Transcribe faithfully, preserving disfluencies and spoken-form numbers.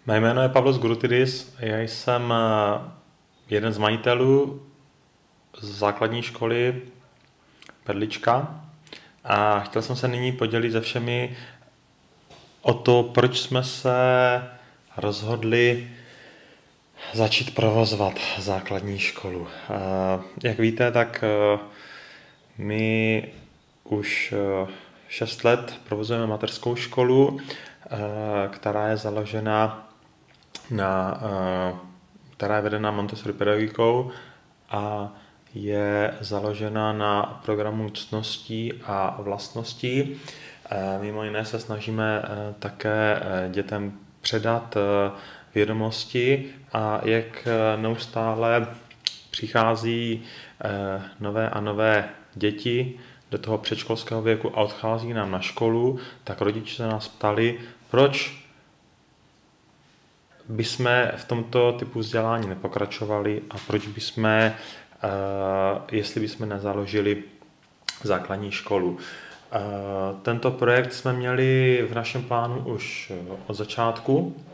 Mé jméno je Pavlos Grutidis, já jsem eh, jeden z majitelů základní školy Perlička a chtěl jsem se nyní podělit se všemi o to, proč jsme se rozhodli začít provozovat základní školu. Eh, Jak víte, tak eh, my už eh, šest let provozujeme mateřskou školu, eh, která je založena na, eh, která je vedena Montessori pedagogikou a je založena na programu ctností a vlastností. Eh, Mimo jiné se snažíme eh, také eh, dětem předat eh, vědomosti a jak eh, neustále přichází eh, nové a nové děti do toho předškolského věku a odchází nám na školu, tak rodiče se nás ptali, proč bychom v tomto typu vzdělání nepokračovali a proč bychom, eh, jestli bychom nezaložili základní školu. Eh, Tento projekt jsme měli v našem plánu už od začátku